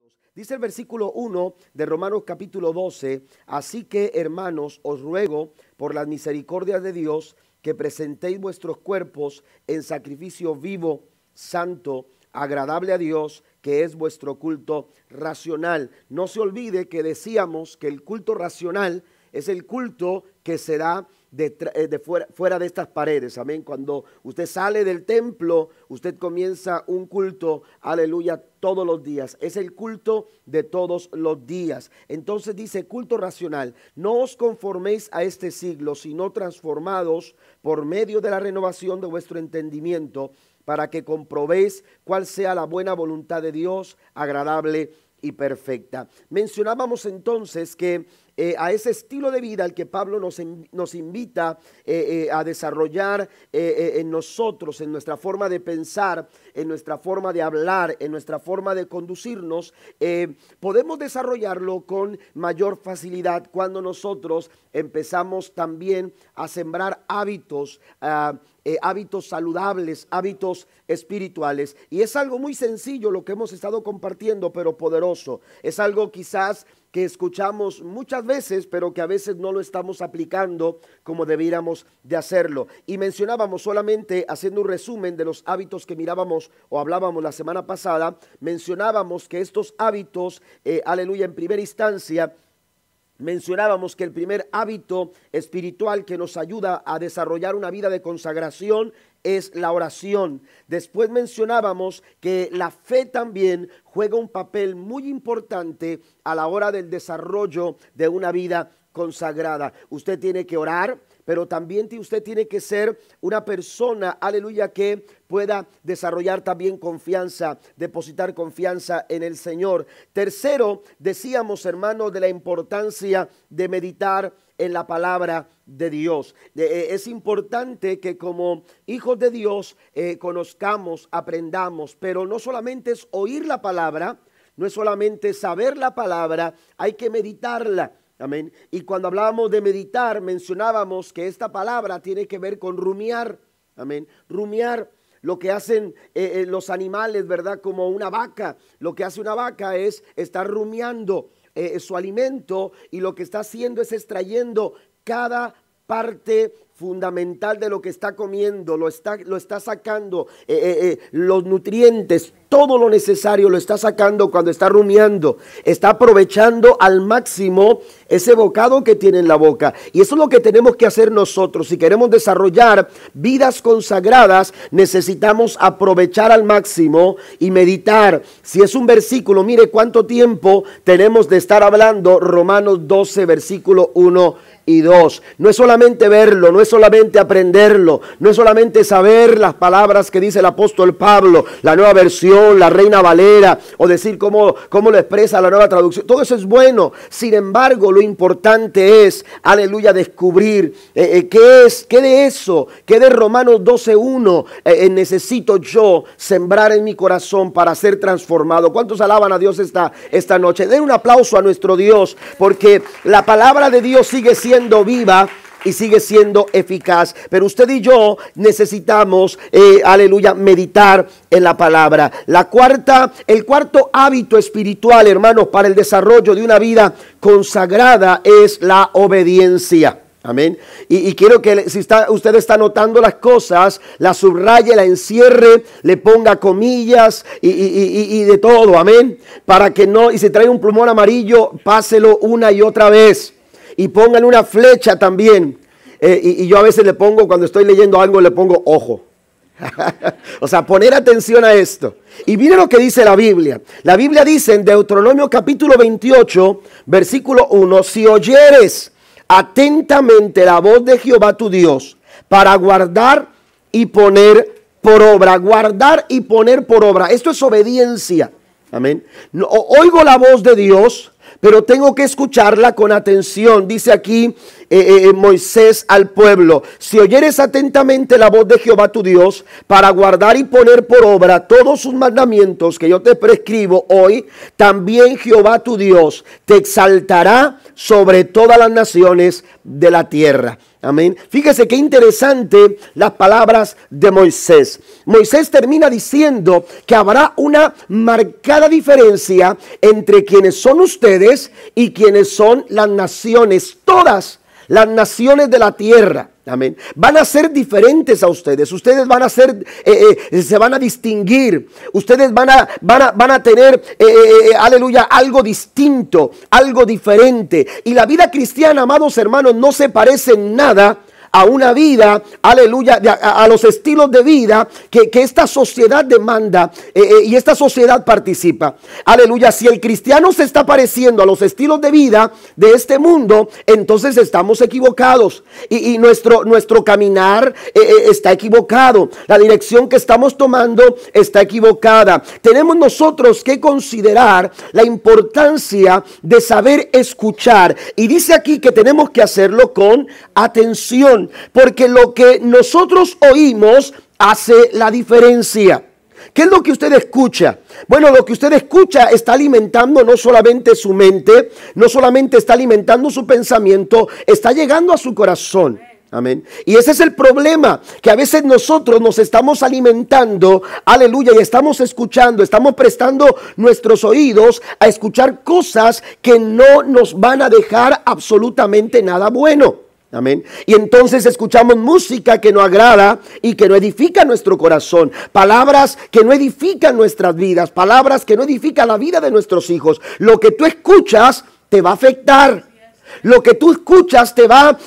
Dice el versículo 1 de Romanos capítulo 12, así que hermanos, os ruego por las misericordias de Dios que presentéis vuestros cuerpos en sacrificio vivo, santo, agradable a Dios, que es vuestro culto racional. No se olvide que decíamos que el culto racional es el culto que se da fuera de estas paredes, amén. Cuando usted sale del templo, usted comienza un culto, aleluya, todos los días. Es el culto de todos los días. Entonces dice culto racional. No os conforméis a este siglo, sino transformados por medio de la renovación de vuestro entendimiento, para que comprobéis cuál sea la buena voluntad de Dios, agradable y perfecta. Mencionábamos entonces que a ese estilo de vida al que Pablo nos invita a desarrollar en nosotros, en nuestra forma de pensar, en nuestra forma de hablar, en nuestra forma de conducirnos, podemos desarrollarlo con mayor facilidad cuando nosotros empezamos también a sembrar hábitos, hábitos saludables, hábitos espirituales. Y es algo muy sencillo lo que hemos estado compartiendo, pero poderoso. Es algo quizás que escuchamos muchas veces, pero que a veces no lo estamos aplicando como debiéramos de hacerlo. Y mencionábamos, solamente haciendo un resumen de los hábitos que mirábamos o hablábamos la semana pasada, mencionábamos que estos hábitos, aleluya, en primera instancia, mencionábamos que el primer hábito espiritual que nos ayuda a desarrollar una vida de consagración es la oración. Después mencionábamos que la fe también juega un papel muy importante a la hora del desarrollo de una vida consagrada. Usted tiene que orar, pero también usted tiene que ser una persona, aleluya, que pueda desarrollar también confianza, depositar confianza en el Señor. Tercero, decíamos, hermanos, de la importancia de meditar en la palabra de Dios. Es importante que como hijos de Dios conozcamos, aprendamos, pero no solamente es oír la palabra, no es solamente saber la palabra, hay que meditarla. Amén. Y cuando hablábamos de meditar, mencionábamos que esta palabra tiene que ver con rumiar. Amén. Rumiar, lo que hacen los animales, ¿verdad? Como una vaca. Lo que hace una vaca es estar rumiando su alimento, y lo que está haciendo es extrayendo cada parte fundamental de lo que está comiendo, lo está sacando, los nutrientes, todo lo necesario lo está sacando cuando está rumiando, está aprovechando al máximo ese bocado que tiene en la boca. Y eso es lo que tenemos que hacer nosotros. Si queremos desarrollar vidas consagradas, necesitamos aprovechar al máximo y meditar. Si es un versículo, mire cuánto tiempo tenemos de estar hablando Romanos 12, versículo 1 y 2. No es solamente verlo, no es solamente aprenderlo, no es solamente saber las palabras que dice el apóstol Pablo, la Nueva Versión, la Reina Valera, o decir cómo lo expresa la Nueva Traducción. Todo eso es bueno. Sin embargo, lo importante es, aleluya, descubrir qué de eso, qué de Romanos 12:1 necesito yo sembrar en mi corazón para ser transformado. ¿Cuántos alaban a Dios esta noche? Den un aplauso a nuestro Dios, porque la palabra de Dios sigue siendo viva y sigue siendo eficaz. Pero usted y yo necesitamos, aleluya, meditar en la palabra. El cuarto hábito espiritual, hermanos, para el desarrollo de una vida consagrada es la obediencia. Amén. Y quiero que si usted está anotando las cosas, la subraye, la encierre, le ponga comillas y de todo. Amén. Para que no, y si trae un plumón amarillo, páselo una y otra vez. Y pónganle una flecha también. Y yo a veces le pongo, cuando estoy leyendo algo, le pongo ojo. O sea, poner atención a esto. Y mire lo que dice la Biblia. La Biblia dice en Deuteronomio capítulo 28, versículo 1, si oyeres atentamente la voz de Jehová tu Dios, para guardar y poner por obra. Guardar y poner por obra. Esto es obediencia. Amén. No, oigo la voz de Dios, pero tengo que escucharla con atención. Dice aquí Moisés al pueblo: si oyeres atentamente la voz de Jehová tu Dios, para guardar y poner por obra todos sus mandamientos que yo te prescribo hoy, también Jehová tu Dios te exaltará sobre todas las naciones de la tierra. Amén. Fíjese qué interesante las palabras de Moisés. Moisés termina diciendo que habrá una marcada diferencia entre quienes son ustedes y quienes son las naciones, todas las naciones de la tierra. Amén. Van a ser diferentes a ustedes. Ustedes van a ser, se van a distinguir. Ustedes van a tener, aleluya, algo distinto, algo diferente. Y la vida cristiana, amados hermanos, no se parece en nada a una vida, aleluya, a los estilos de vida que esta sociedad demanda y esta sociedad participa. Aleluya, si el cristiano se está pareciendo a los estilos de vida de este mundo, entonces estamos equivocados y nuestro caminar está equivocado. La dirección que estamos tomando está equivocada. Tenemos nosotros que considerar la importancia de saber escuchar, y dice aquí que tenemos que hacerlo con atención, porque lo que nosotros oímos hace la diferencia. ¿Qué es lo que usted escucha? Bueno, lo que usted escucha está alimentando no solamente su mente, no solamente está alimentando su pensamiento, está llegando a su corazón. Amén. Y ese es el problema, que a veces nosotros nos estamos alimentando, aleluya, y estamos escuchando, estamos prestando nuestros oídos a escuchar cosas que no nos van a dejar absolutamente nada bueno. Amén. Y entonces escuchamos música que no agrada y que no edifica nuestro corazón. Palabras que no edifican nuestras vidas. Palabras que no edifican la vida de nuestros hijos. Lo que tú escuchas te va a afectar. Lo que tú escuchas te va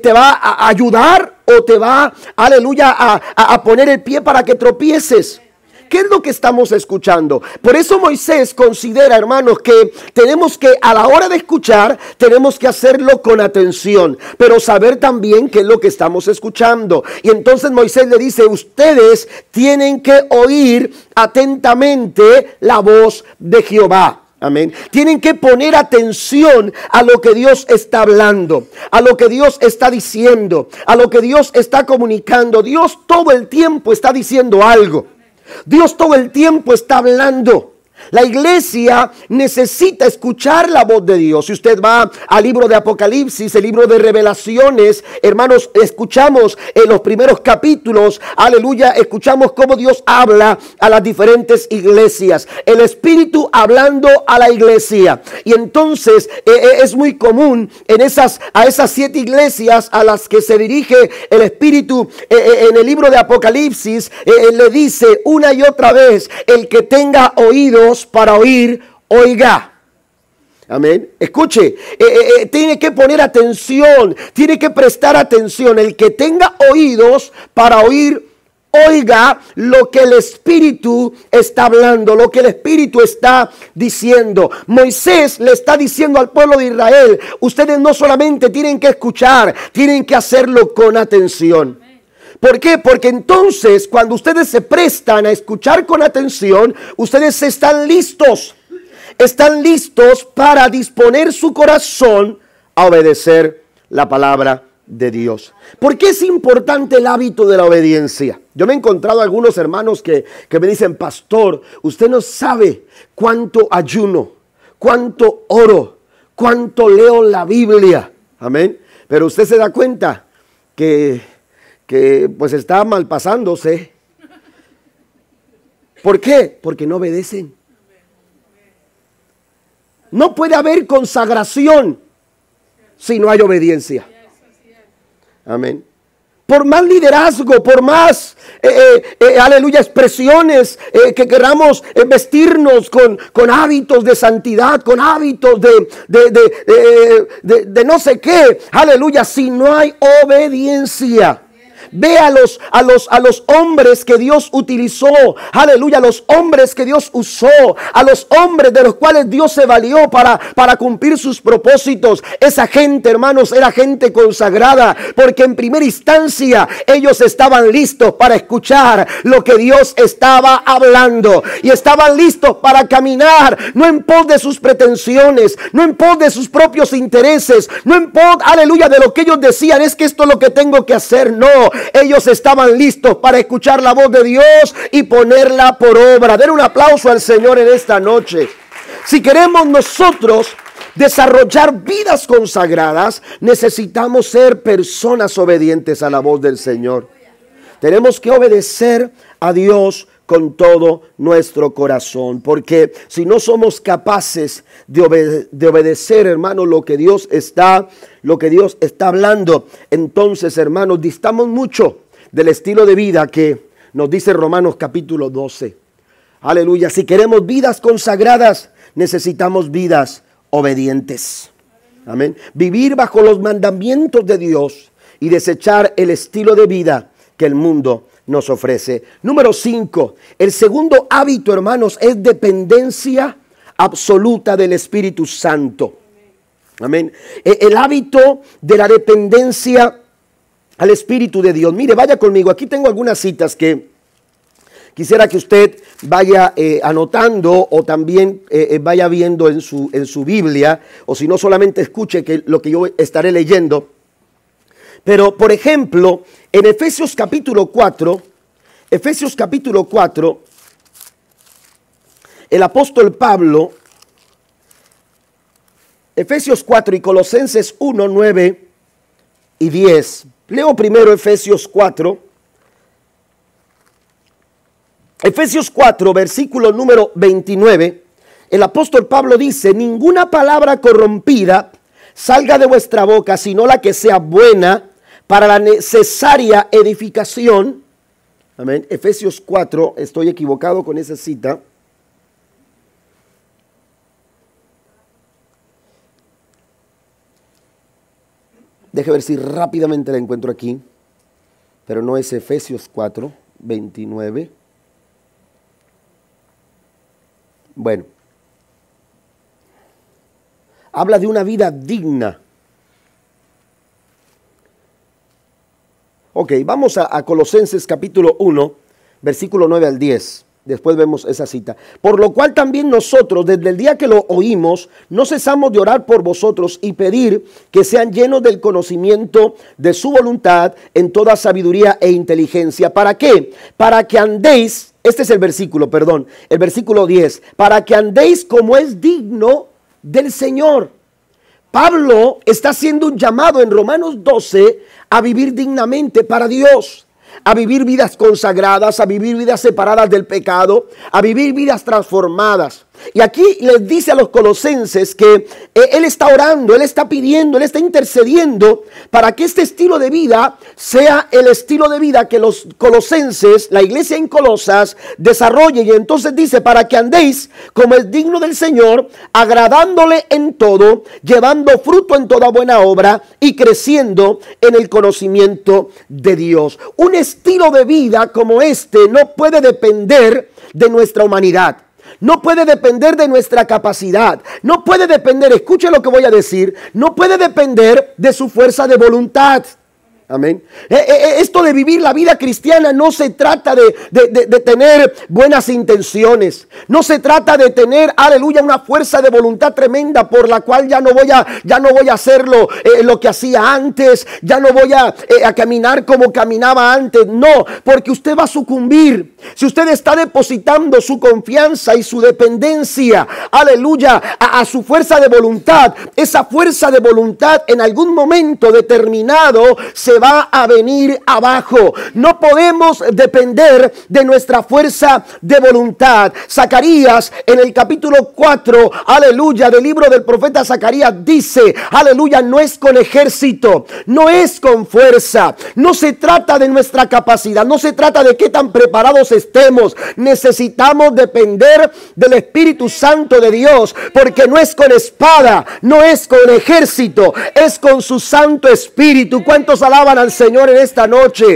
a ayudar o te va, aleluya, a poner el pie para que tropieces. ¿Qué es lo que estamos escuchando? Por eso Moisés considera, hermanos, que tenemos que, a la hora de escuchar, tenemos que hacerlo con atención, pero saber también qué es lo que estamos escuchando. Y entonces Moisés le dice: ustedes tienen que oír atentamente la voz de Jehová. Amén. Tienen que poner atención a lo que Dios está hablando, a lo que Dios está diciendo, a lo que Dios está comunicando. Dios todo el tiempo está diciendo algo. Dios todo el tiempo está hablando. La iglesia necesita escuchar la voz de Dios. Si usted va al libro de Apocalipsis, el libro de Revelaciones, hermanos, escuchamos en los primeros capítulos, aleluya, escuchamos cómo Dios habla a las diferentes iglesias. El Espíritu hablando a la iglesia. Y entonces es muy común a esas 7 iglesias a las que se dirige el Espíritu en el libro de Apocalipsis, le dice una y otra vez: el que tenga oídos para oír, oiga. Amén. Escuche, tiene que poner atención, tiene que prestar atención. El que tenga oídos para oír, oiga lo que el Espíritu está hablando, lo que el Espíritu está diciendo. Moisés le está diciendo al pueblo de Israel: ustedes no solamente tienen que escuchar, tienen que hacerlo con atención. ¿Por qué? Porque entonces cuando ustedes se prestan a escuchar con atención, ustedes están listos para disponer su corazón a obedecer la palabra de Dios. ¿Por qué es importante el hábito de la obediencia? Yo me he encontrado algunos hermanos que me dicen: pastor, usted no sabe cuánto ayuno, cuánto oro, cuánto leo la Biblia. Amén. Pero usted se da cuenta que pues está mal pasándose. ¿Por qué? Porque no obedecen. No puede haber consagración si no hay obediencia. Amén. Por más liderazgo, por más, aleluya, expresiones que queramos vestirnos con hábitos de santidad, con hábitos de no sé qué, aleluya, si no hay obediencia. Ve a los hombres que Dios utilizó. Aleluya, a los hombres que Dios usó, a los hombres de los cuales Dios se valió para cumplir sus propósitos. Esa gente, hermanos, era gente consagrada, porque en primera instancia ellos estaban listos para escuchar lo que Dios estaba hablando, y estaban listos para caminar, no en pos de sus pretensiones, no en pos de sus propios intereses, no en pos, aleluya, de lo que ellos decían, es que esto es lo que tengo que hacer. No, ellos estaban listos para escuchar la voz de Dios y ponerla por obra. Den un aplauso al Señor en esta noche. Si queremos nosotros desarrollar vidas consagradas, necesitamos ser personas obedientes a la voz del Señor. Tenemos que obedecer a Dios con todo nuestro corazón, porque si no somos capaces de obedecer, hermano, lo que Dios está hablando, entonces, hermanos, distamos mucho del estilo de vida que nos dice Romanos capítulo 12. Aleluya. Si queremos vidas consagradas, necesitamos vidas obedientes. Amén. Vivir bajo los mandamientos de Dios y desechar el estilo de vida que el mundo nos ofrece. Número 5. El segundo hábito, hermanos, es dependencia absoluta del Espíritu Santo. Amén. El hábito de la dependencia al Espíritu de Dios. Mire, vaya conmigo. Aquí tengo algunas citas que quisiera que usted vaya anotando, o también vaya viendo en su Biblia, o si no, solamente escuche lo que yo estaré leyendo. Pero, por ejemplo, en Efesios capítulo 4, el apóstol Pablo, Efesios 4 y Colosenses 1, 9 y 10. Leo primero Efesios 4. Efesios 4, versículo número 29. El apóstol Pablo dice: ninguna palabra corrompida salga de vuestra boca, sino la que sea buena para la necesaria edificación. Amén. Efesios 4, estoy equivocado con esa cita. Deje ver si rápidamente la encuentro aquí. Pero no es Efesios 4, 29. Bueno. Habla de una vida digna. Ok, vamos a Colosenses capítulo 1, versículo 9 al 10. Después vemos esa cita. Por lo cual también nosotros, desde el día que lo oímos, no cesamos de orar por vosotros y pedir que sean llenos del conocimiento de su voluntad en toda sabiduría e inteligencia. ¿Para qué? Para que andéis, este es el versículo 10, para que andéis como es digno del Señor. Pablo está haciendo un llamado en Romanos 12 a vivir dignamente para Dios, a vivir vidas consagradas, a vivir vidas separadas del pecado, a vivir vidas transformadas. Y aquí les dice a los colosenses que él está orando, él está pidiendo, él está intercediendo para que este estilo de vida sea el estilo de vida que los colosenses, la iglesia en Colosas, desarrolle. Y entonces dice: para que andéis como es digno del Señor, agradándole en todo, llevando fruto en toda buena obra y creciendo en el conocimiento de Dios. Un estilo de vida como este no puede depender de nuestra humanidad. No puede depender de nuestra capacidad. No puede depender, escuche lo que voy a decir, no puede depender de su fuerza de voluntad. Amén. Esto de vivir la vida cristiana no se trata de tener buenas intenciones. No se trata de tener, aleluya, una fuerza de voluntad tremenda por la cual ya no voy a hacer lo que hacía antes. Ya no voy a caminar como caminaba antes. No, porque usted va a sucumbir. Si usted está depositando su confianza y su dependencia, aleluya, a su fuerza de voluntad, esa fuerza de voluntad en algún momento determinado se va a venir abajo. No podemos depender de nuestra fuerza de voluntad. Zacarías en el capítulo 4, aleluya, del libro del profeta Zacarías dice, aleluya, no es con ejército, no es con fuerza, no se trata de nuestra capacidad, no se trata de qué tan preparados estemos. Necesitamos depender del Espíritu Santo de Dios, porque no es con espada, no es con ejército, es con su Santo Espíritu. ¿Cuántos alaban al Señor en esta noche?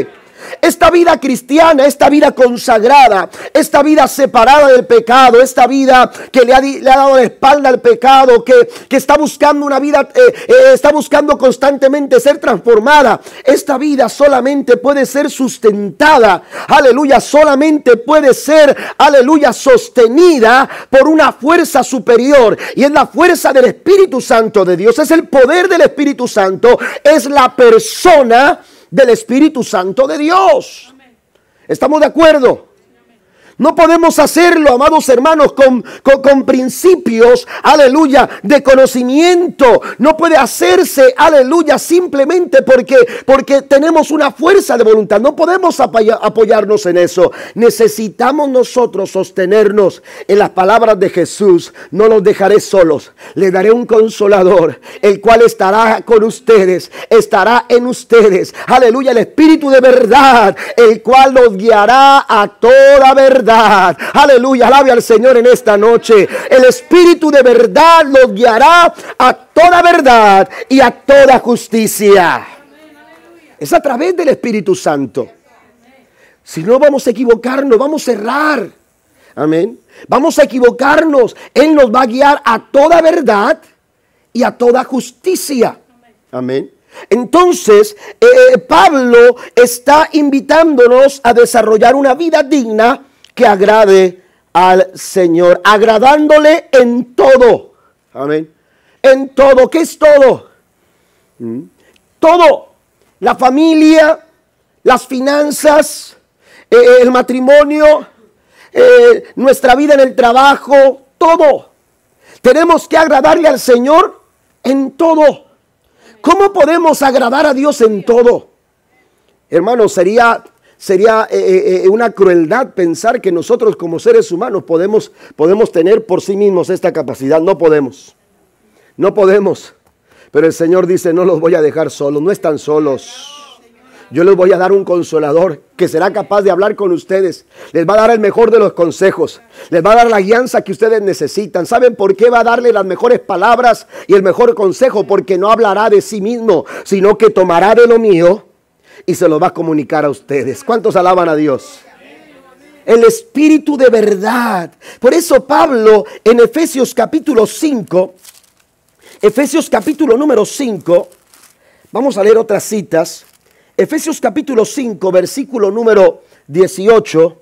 Esta vida cristiana, esta vida consagrada, esta vida separada del pecado, esta vida que le ha dado la espalda al pecado, que está buscando una vida, está buscando constantemente ser transformada. Esta vida solamente puede ser sustentada, aleluya, solamente puede ser, aleluya, sostenida por una fuerza superior, y es la fuerza del Espíritu Santo de Dios, es el poder del Espíritu Santo, es la persona del Espíritu Santo de Dios. ¿Estamos de acuerdo? No podemos hacerlo, amados hermanos, con principios, aleluya, de conocimiento. No puede hacerse, aleluya, simplemente porque tenemos una fuerza de voluntad. No podemos apoyarnos en eso. Necesitamos nosotros sostenernos en las palabras de Jesús. No los dejaré solos, les daré un consolador, el cual estará con ustedes, estará en ustedes. Aleluya, el Espíritu de verdad, el cual los guiará a toda verdad. Aleluya, alabe al Señor en esta noche. El Espíritu de verdad los guiará a toda verdad y a toda justicia. Es a través del Espíritu Santo. Si no, vamos a equivocarnos, vamos a errar. Amén. Vamos a equivocarnos. Él nos va a guiar a toda verdad y a toda justicia. Amén. Entonces, Pablo está invitándonos a desarrollar una vida digna que agrade al Señor, agradándole en todo. Amén. En todo. ¿Qué es todo? Todo. La familia, las finanzas, el matrimonio, nuestra vida en el trabajo, todo. Tenemos que agradarle al Señor en todo. ¿Cómo podemos agradar a Dios en todo? Hermanos, sería una crueldad pensar que nosotros como seres humanos podemos tener por sí mismos esta capacidad. No podemos. Pero el Señor dice, no los voy a dejar solos, no están solos. Yo les voy a dar un consolador que será capaz de hablar con ustedes. Les va a dar el mejor de los consejos. Les va a dar la guianza que ustedes necesitan. ¿Saben por qué va a darle las mejores palabras y el mejor consejo? Porque no hablará de sí mismo, sino que tomará de lo mío y se lo va a comunicar a ustedes. ¿Cuántos alaban a Dios? El Espíritu de verdad. Por eso Pablo en Efesios capítulo 5, Efesios capítulo número 5, vamos a leer otras citas. Efesios capítulo 5, versículo número 18,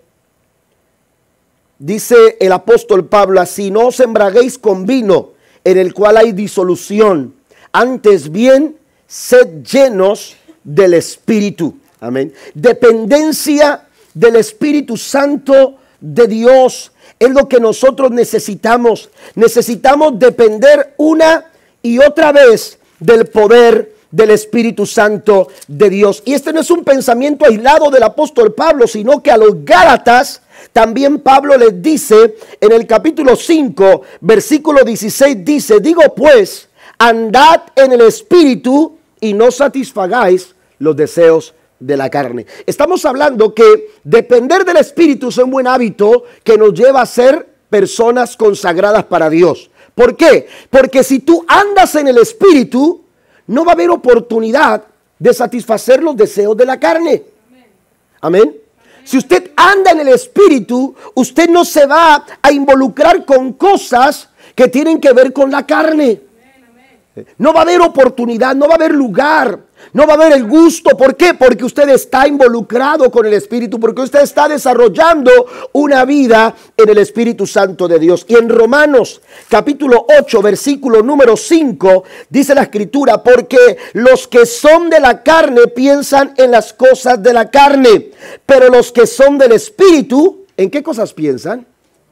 dice el apóstol Pablo así: no os embraguéis con vino, en el cual hay disolución, antes bien sed llenos del Espíritu. Amén. Dependencia del Espíritu Santo de Dios es lo que nosotros necesitamos. Necesitamos depender una y otra vez del poder del Espíritu Santo de Dios. Y este no es un pensamiento aislado del apóstol Pablo, sino que a los Gálatas también Pablo les dice en el capítulo 5, versículo 16, dice: digo pues, andad en el Espíritu y no satisfagáis los deseos de la carne. Estamos hablando que depender del Espíritu es un buen hábito que nos lleva a ser personas consagradas para Dios. ¿Por qué? Porque si tú andas en el Espíritu, no va a haber oportunidad de satisfacer los deseos de la carne. Amén. Si usted anda en el Espíritu, usted no se va a involucrar con cosas que tienen que ver con la carne. No va a haber oportunidad, no va a haber lugar, no va a haber el gusto. ¿Por qué? Porque usted está involucrado con el Espíritu, porque usted está desarrollando una vida en el Espíritu Santo de Dios. Y en Romanos capítulo 8, versículo número 5, dice la Escritura: porque los que son de la carne piensan en las cosas de la carne, pero los que son del Espíritu, ¿en qué cosas piensan?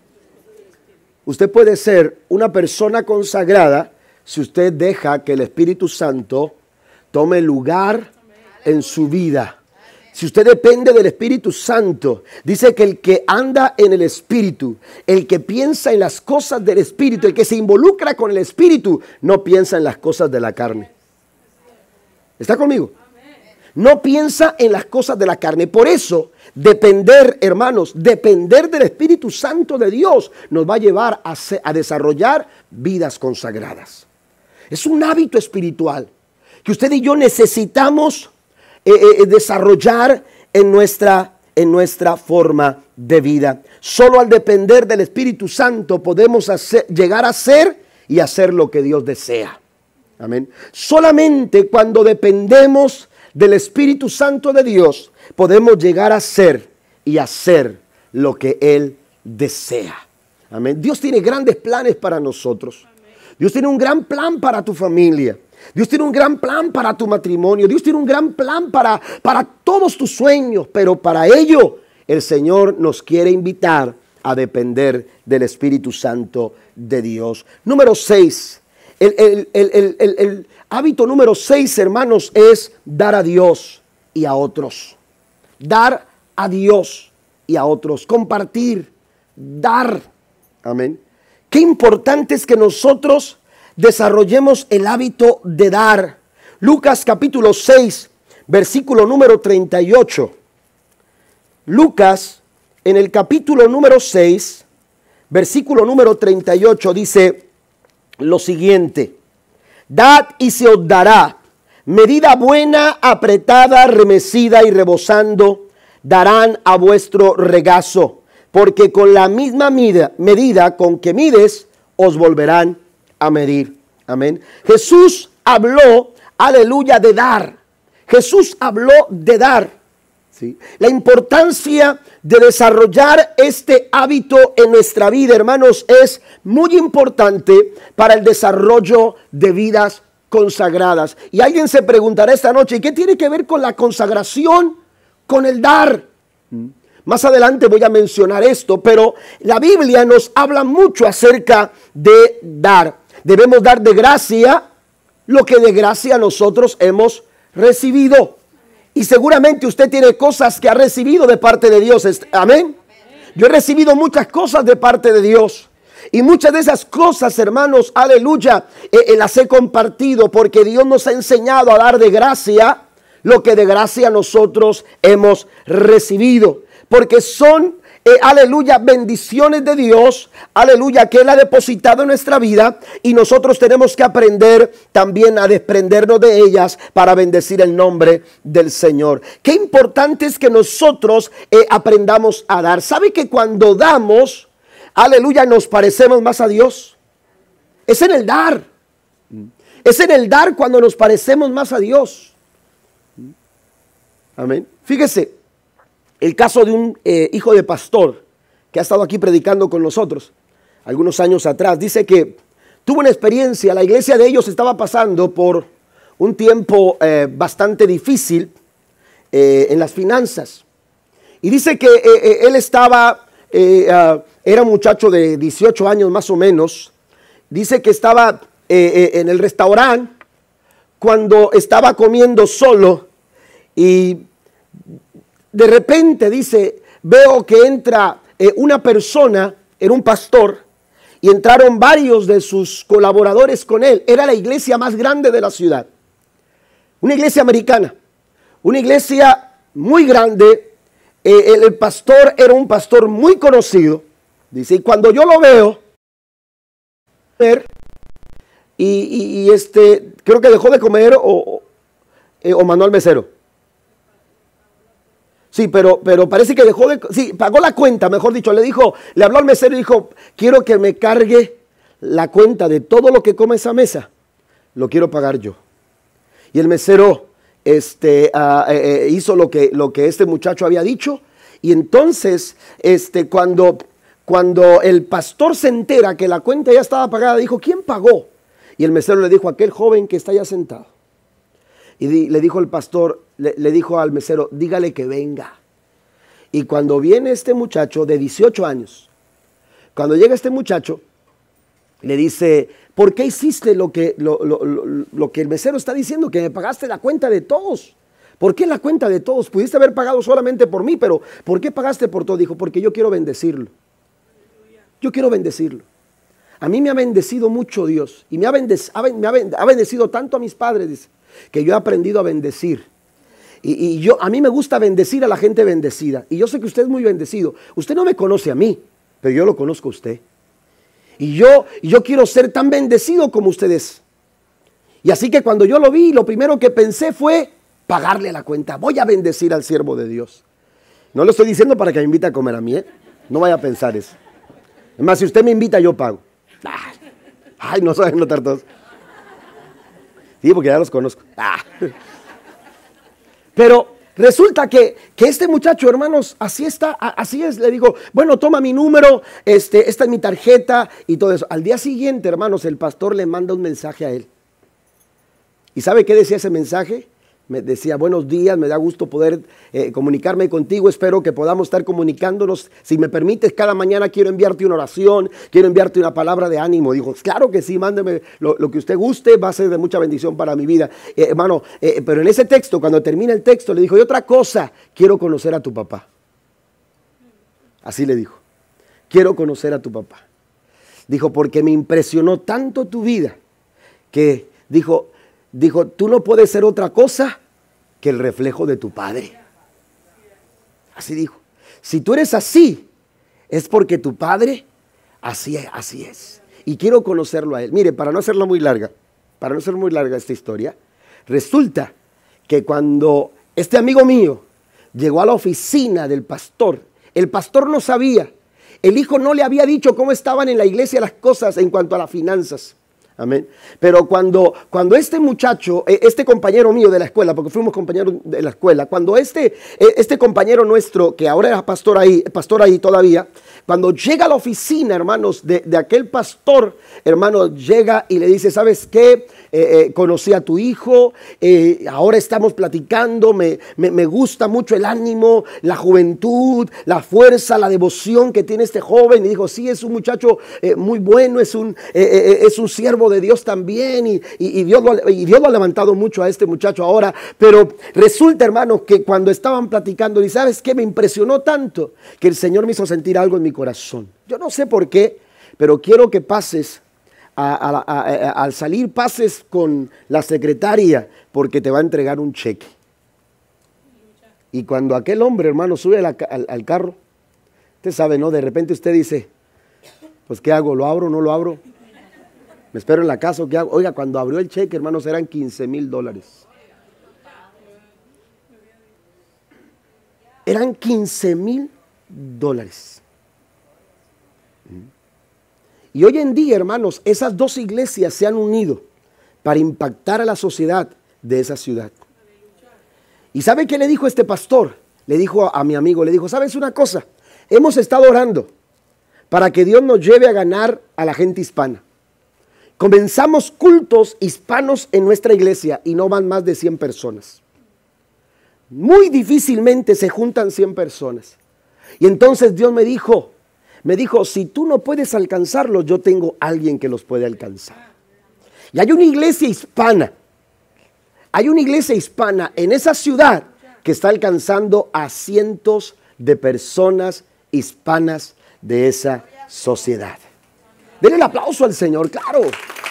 Usted puede ser una persona consagrada si usted deja que el Espíritu Santo tome lugar en su vida. Si usted depende del Espíritu Santo, dice que el que anda en el Espíritu, el que piensa en las cosas del Espíritu, el que se involucra con el Espíritu, no piensa en las cosas de la carne. ¿Está conmigo? No piensa en las cosas de la carne. Por eso, depender, hermanos, depender del Espíritu Santo de Dios nos va a llevar a desarrollar vidas consagradas. Es un hábito espiritual que usted y yo necesitamos desarrollar en nuestra forma de vida. Solo al depender del Espíritu Santo podemos llegar a ser y hacer lo que Dios desea. Amén. Solamente cuando dependemos del Espíritu Santo de Dios podemos llegar a ser y hacer lo que Él desea. Amén. Dios tiene grandes planes para nosotros. Dios tiene un gran plan para tu familia. Dios tiene un gran plan para tu matrimonio. Dios tiene un gran plan para todos tus sueños. Pero para ello el Señor nos quiere invitar a depender del Espíritu Santo de Dios. Número 6. El hábito número 6, hermanos, es dar a Dios y a otros. Dar a Dios y a otros. Compartir. Dar. Amén. Qué importante es que nosotros desarrollemos el hábito de dar. Lucas capítulo 6, versículo número 38. Lucas en el capítulo número 6, versículo número 38 dice lo siguiente: dad y se os dará, medida buena, apretada, remecida y rebosando, darán a vuestro regazo, porque con la misma medida con que mides, os volverán a medir. Amén. Jesús habló, aleluya, de dar. Jesús habló de dar. ¿Sí? La importancia de desarrollar este hábito en nuestra vida, hermanos, es muy importante para el desarrollo de vidas consagradas. Y alguien se preguntará esta noche, ¿y qué tiene que ver con la consagración, con el dar? Más adelante voy a mencionar esto, pero la Biblia nos habla mucho acerca de dar. Debemos dar de gracia lo que de gracia nosotros hemos recibido. Y seguramente usted tiene cosas que ha recibido de parte de Dios. Amén. Yo he recibido muchas cosas de parte de Dios. Y muchas de esas cosas, hermanos, aleluya, las he compartido porque Dios nos ha enseñado a dar de gracia lo que de gracia nosotros hemos recibido. Porque son, aleluya, bendiciones de Dios, aleluya, que Él ha depositado en nuestra vida y nosotros tenemos que aprender también a desprendernos de ellas para bendecir el nombre del Señor. Qué importante es que nosotros aprendamos a dar. ¿Sabe que cuando damos, aleluya, nos parecemos más a Dios? Es en el dar. Es en el dar cuando nos parecemos más a Dios. Amén. Fíjese. El caso de un hijo de pastor que ha estado aquí predicando con nosotros algunos años atrás. Dice que tuvo una experiencia, la iglesia de ellos estaba pasando por un tiempo bastante difícil en las finanzas. Y dice que él estaba, era un muchacho de 18 años más o menos. Dice que estaba en el restaurante cuando estaba comiendo solo y de repente, dice, veo que entra una persona, era un pastor, y entraron varios de sus colaboradores con él. Era la iglesia más grande de la ciudad. Una iglesia americana, una iglesia muy grande. El pastor era un pastor muy conocido. Dice, y cuando yo lo veo, creo que dejó de comer o mandó al mesero. Sí, pero parece que pagó la cuenta, mejor dicho, le habló al mesero y dijo, quiero que me cargue la cuenta de todo lo que come esa mesa, lo quiero pagar yo. Y el mesero hizo lo que este muchacho había dicho, y entonces cuando el pastor se entera que la cuenta ya estaba pagada, dijo, ¿quién pagó? Y el mesero le dijo, aquel joven que está allá sentado. Y le dijo el pastor, le dijo al mesero, dígale que venga. Y cuando viene este muchacho de 18 años, cuando llega este muchacho, le dice, ¿por qué hiciste lo que el mesero está diciendo? Que me pagaste la cuenta de todos. ¿Por qué la cuenta de todos? Pudiste haber pagado solamente por mí, pero ¿por qué pagaste por todo? Dijo, porque yo quiero bendecirlo. Yo quiero bendecirlo. A mí me ha bendecido mucho Dios. Y ha bendecido tanto a mis padres, dice, que yo he aprendido a bendecir. Y a mí me gusta bendecir a la gente bendecida. Y yo sé que usted es muy bendecido. Usted no me conoce a mí, pero yo lo conozco a usted. Y yo quiero ser tan bendecido como usted es. Y así que cuando yo lo vi, lo primero que pensé fue pagarle la cuenta, voy a bendecir al siervo de Dios. No lo estoy diciendo para que me invite a comer a mí, ¿eh? No vaya a pensar eso. Es más, si usted me invita, yo pago. Ay, no saben notar todos. Sí, porque ya los conozco. Pero resulta que este muchacho, hermanos, así está, así es. Le digo, bueno, toma mi número, esta es mi tarjeta y todo eso. Al día siguiente, hermanos, el pastor le manda un mensaje a él. ¿Y sabe qué decía ese mensaje? Me decía, buenos días, me da gusto poder comunicarme contigo, espero que podamos estar comunicándonos. Si me permites, cada mañana quiero enviarte una oración, quiero enviarte una palabra de ánimo. Dijo, claro que sí, mándeme lo que usted guste, va a ser de mucha bendición para mi vida. Hermano, pero en ese texto, cuando termina el texto, le dijo, y otra cosa, quiero conocer a tu papá. Así le dijo, quiero conocer a tu papá. Dijo, porque me impresionó tanto tu vida, que dijo, tú no puedes ser otra cosa que el reflejo de tu padre. Así dijo. Si tú eres así, es porque tu padre así es. Y quiero conocerlo a él. Mire, para no hacerla muy larga, esta historia, resulta que cuando este amigo mío llegó a la oficina del pastor, el pastor no sabía, el hijo no le había dicho cómo estaban en la iglesia las cosas en cuanto a las finanzas. Amén. Pero cuando este muchacho, este compañero mío de la escuela, porque fuimos compañeros de la escuela, cuando este compañero nuestro, que ahora era pastor ahí todavía, cuando llega a la oficina, hermanos, de aquel pastor, hermanos, llega y le dice, ¿sabes qué? Conocí a tu hijo, ahora estamos platicando, me gusta mucho el ánimo, la juventud, la fuerza, la devoción que tiene este joven. Y dijo, sí, es un muchacho muy bueno, es un siervo de Dios también, y Dios lo ha levantado mucho a este muchacho ahora. Pero resulta, hermanos, que cuando estaban platicando, y ¿sabes qué? Me impresionó tanto que el Señor me hizo sentir algo en mi corazón. Yo no sé por qué, pero quiero que pases al salir, pases con la secretaria, porque te va a entregar un cheque. Y cuando aquel hombre, hermano, sube al carro, usted sabe, ¿no? De repente usted dice, pues ¿qué hago? ¿Lo abro o no lo abro? ¿Me espero en la casa o qué hago? Oiga, cuando abrió el cheque, hermanos, eran $15,000. Eran $15,000. Y hoy en día, hermanos, esas dos iglesias se han unido para impactar a la sociedad de esa ciudad. ¿Y sabe qué le dijo este pastor? Le dijo a mi amigo, le dijo, ¿sabes una cosa? Hemos estado orando para que Dios nos lleve a ganar a la gente hispana. Comenzamos cultos hispanos en nuestra iglesia y no van más de 100 personas. Muy difícilmente se juntan 100 personas. Y entonces Dios me dijo, si tú no puedes alcanzarlos, yo tengo alguien que los puede alcanzar. Y hay una iglesia hispana en esa ciudad que está alcanzando a cientos de personas hispanas de esa sociedad. Denle el aplauso al Señor, claro.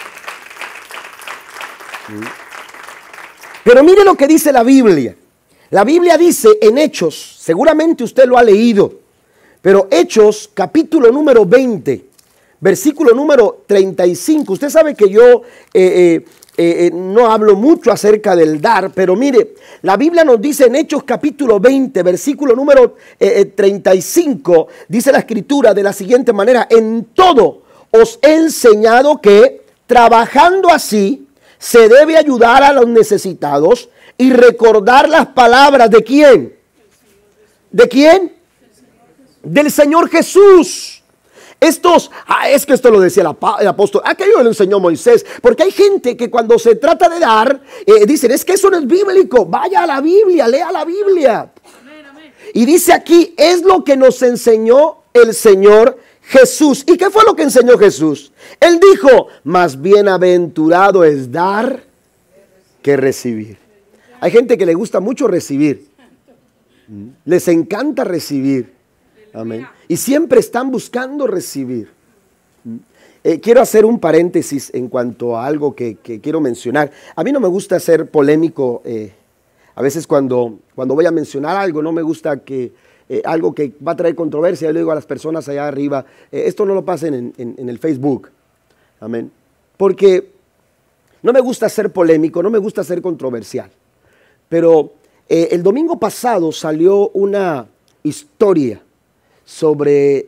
Pero mire lo que dice la Biblia. La Biblia dice en Hechos, seguramente usted lo ha leído, pero Hechos capítulo número 20, versículo número 35. Usted sabe que yo no hablo mucho acerca del dar, pero mire, la Biblia nos dice en Hechos capítulo 20, versículo número 35, dice la escritura de la siguiente manera: en todo os he enseñado que trabajando así se debe ayudar a los necesitados y recordar las palabras ¿de quién? ¿De quién? Del Señor Jesús. Es que esto lo decía el apóstol, aquello lo enseñó Moisés, porque hay gente que cuando se trata de dar, dicen, es que eso no es bíblico, vaya a la Biblia, lea la Biblia. Amén, amén. Y dice aquí, es lo que nos enseñó el Señor Jesús. ¿Y qué fue lo que enseñó Jesús? Él dijo, más bienaventurado es dar que recibir. Hay gente que le gusta mucho recibir, les encanta recibir. Amén. Y siempre están buscando recibir. Quiero hacer un paréntesis en cuanto a algo que quiero mencionar. A mí no me gusta ser polémico. A veces cuando voy a mencionar algo, no me gusta que algo que va a traer controversia. Yo le digo a las personas allá arriba, esto no lo pasen en el Facebook. Amén. Porque no me gusta ser polémico, no me gusta ser controversial. pero el domingo pasado salió una historia sobre,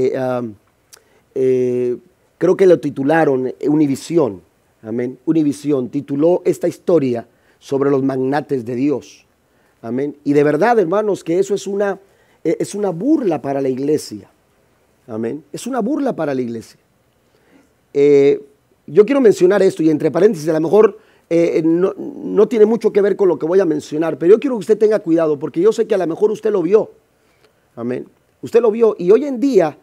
creo que lo titularon Univisión, amén. Univisión tituló esta historia sobre los magnates de Dios, amén. Y de verdad, hermanos, que eso es una burla para la iglesia, amén. Es una burla para la iglesia. Yo quiero mencionar esto y entre paréntesis, a lo mejor no tiene mucho que ver con lo que voy a mencionar, pero yo quiero que usted tenga cuidado porque yo sé que a lo mejor usted lo vio, amén. Usted lo vio y hoy en día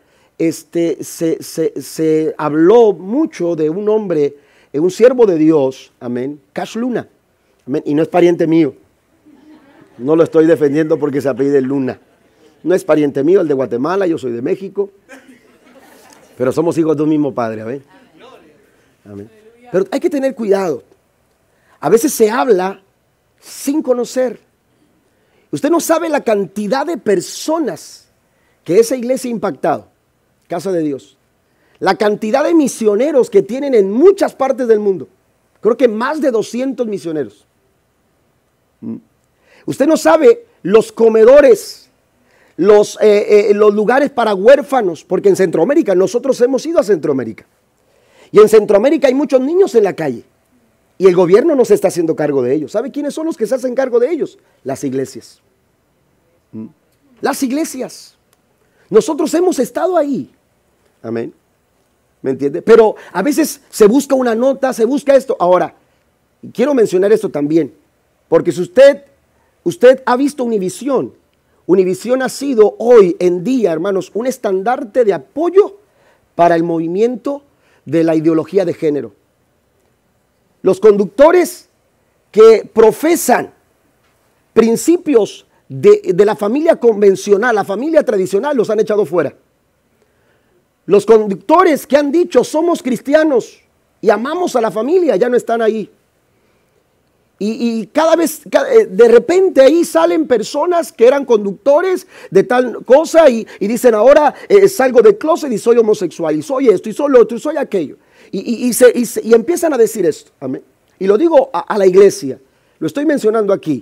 se habló mucho de un hombre, un siervo de Dios, amén, Cash Luna, amén, y no es pariente mío. No lo estoy defendiendo porque se apellida Luna. No es pariente mío, el de Guatemala, yo soy de México, pero somos hijos de un mismo padre, amén. Amén. Pero hay que tener cuidado. A veces se habla sin conocer. Usted no sabe la cantidad de personas que esa iglesia ha impactado, Casa de Dios. La cantidad de misioneros que tienen en muchas partes del mundo. Creo que más de 200 misioneros. Usted no sabe los comedores, los lugares para huérfanos, porque en Centroamérica, nosotros hemos ido a Centroamérica. Y en Centroamérica hay muchos niños en la calle. Y el gobierno no se está haciendo cargo de ellos. ¿Sabe quiénes son los que se hacen cargo de ellos? Las iglesias. Las iglesias. Nosotros hemos estado ahí. Amén. ¿Me entiende? Pero a veces se busca una nota, se busca esto. Ahora, quiero mencionar esto también. Porque si usted ha visto Univisión, Univisión ha sido hoy en día, hermanos, un estandarte de apoyo para el movimiento de la ideología de género. Los conductores que profesan principios de la familia convencional, la familia tradicional, los han echado fuera. Los conductores que han dicho somos cristianos y amamos a la familia ya no están ahí. Y cada vez, de repente ahí salen personas que eran conductores de tal cosa y dicen ahora salgo del closet y soy homosexual y soy esto y soy lo otro y soy aquello. Y empiezan a decir esto. Amén. Y lo digo a la iglesia, lo estoy mencionando aquí.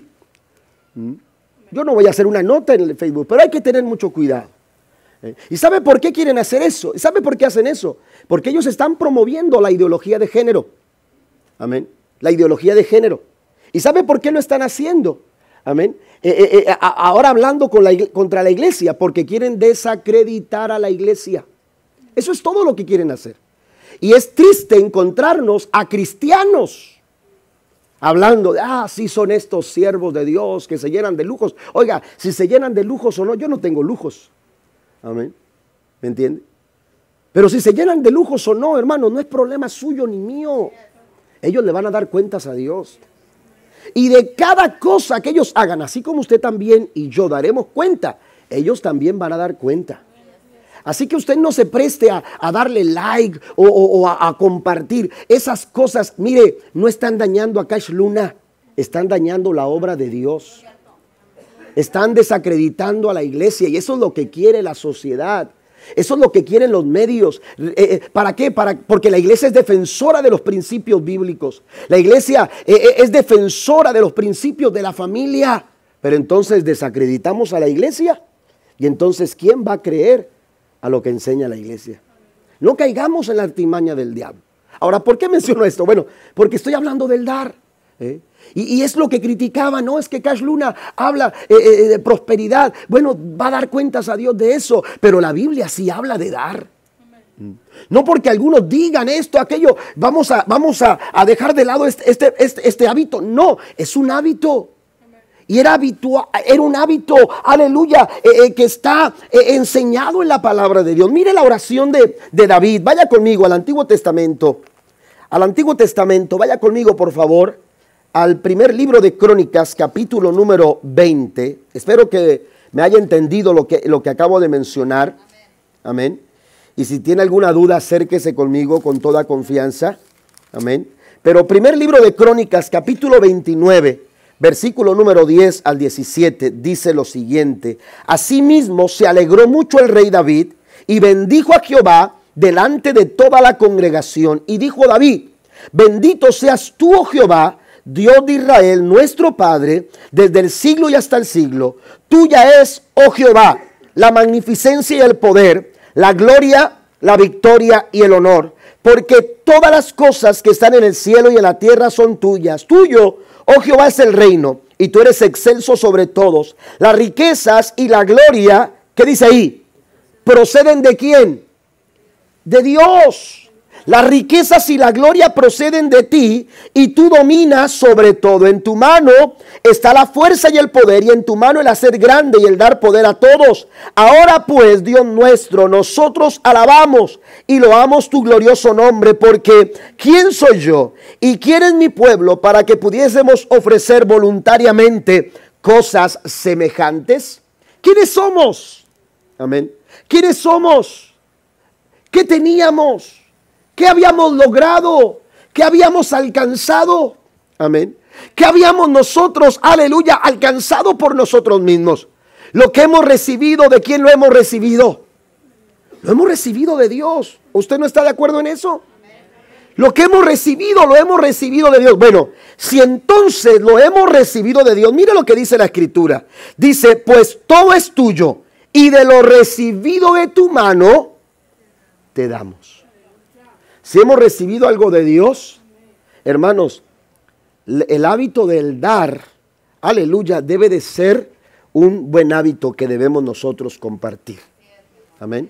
Yo no voy a hacer una nota en el Facebook, pero hay que tener mucho cuidado. ¿Y sabe por qué quieren hacer eso? ¿Y sabe por qué hacen eso? Porque ellos están promoviendo la ideología de género. Amén. La ideología de género. ¿Y sabe por qué lo están haciendo? Amén. Ahora hablando contra la iglesia, porque quieren desacreditar a la iglesia. Eso es todo lo que quieren hacer. Y es triste encontrarnos a cristianos hablando de, sí son estos siervos de Dios que se llenan de lujos. Oiga, si se llenan de lujos o no, yo no tengo lujos. Amén. ¿Me entiende? Pero si se llenan de lujos o no, hermano, no es problema suyo ni mío. Ellos le van a dar cuentas a Dios. Y de cada cosa que ellos hagan, así como usted también y yo daremos cuenta, ellos también van a dar cuenta. Así que usted no se preste a darle like o a compartir esas cosas. Mire, no están dañando a Cash Luna, están dañando la obra de Dios. Están desacreditando a la iglesia y eso es lo que quiere la sociedad. Eso es lo que quieren los medios. ¿Para qué? Porque la iglesia es defensora de los principios bíblicos. La iglesia es defensora de los principios de la familia. Pero entonces desacreditamos a la iglesia. Y entonces, ¿quién va a creer a lo que enseña la iglesia? No caigamos en la artimaña del diablo. Ahora, ¿por qué menciono esto? Bueno, porque estoy hablando del dar. Y es lo que criticaba, no es que Cash Luna habla de prosperidad. Bueno, va a dar cuentas a Dios de eso, pero la Biblia sí habla de dar. No porque algunos digan esto, aquello, vamos a dejar de lado este hábito. No, es un hábito. Y era un hábito, aleluya, que está enseñado en la palabra de Dios. Mire la oración de David. Vaya conmigo al Antiguo Testamento. Al Antiguo Testamento, vaya conmigo por favor. Al primer libro de Crónicas, capítulo número 20. Espero que me haya entendido lo que acabo de mencionar. Amén. Y si tiene alguna duda, acérquese conmigo con toda confianza. Amén. Pero primer libro de Crónicas, capítulo 29, versículo número 10 al 17, dice lo siguiente. Asimismo se alegró mucho el rey David y bendijo a Jehová delante de toda la congregación. Y dijo David, bendito seas tú, oh Jehová, Dios de Israel, nuestro Padre, desde el siglo y hasta el siglo. Tuya es, oh Jehová, la magnificencia y el poder, la gloria, la victoria y el honor. Porque todas las cosas que están en el cielo y en la tierra son tuyas. Tuyo, oh Jehová, es el reino, y tú eres excelso sobre todos. Las riquezas y la gloria, ¿qué dice ahí? ¿Proceden de quién? De Dios. Las riquezas y la gloria proceden de ti, y tú dominas sobre todo. En tu mano está la fuerza y el poder, y en tu mano el hacer grande y el dar poder a todos. Ahora pues, Dios nuestro, nosotros alabamos y loamos tu glorioso nombre, porque ¿quién soy yo y quién es mi pueblo para que pudiésemos ofrecer voluntariamente cosas semejantes? ¿Quiénes somos? Amén. ¿Quiénes somos? ¿Qué teníamos? ¿Qué habíamos logrado? ¿Qué habíamos alcanzado? Amén. ¿Qué habíamos nosotros, aleluya, alcanzado por nosotros mismos? Lo que hemos recibido, ¿de quién lo hemos recibido? Lo hemos recibido de Dios. ¿Usted no está de acuerdo en eso? Lo que hemos recibido, lo hemos recibido de Dios. Bueno, si entonces lo hemos recibido de Dios, mire lo que dice la Escritura. Dice, pues todo es tuyo, y de lo recibido de tu mano, te damos. Si hemos recibido algo de Dios, hermanos, el hábito del dar, aleluya, debe de ser un buen hábito que debemos nosotros compartir. Amén.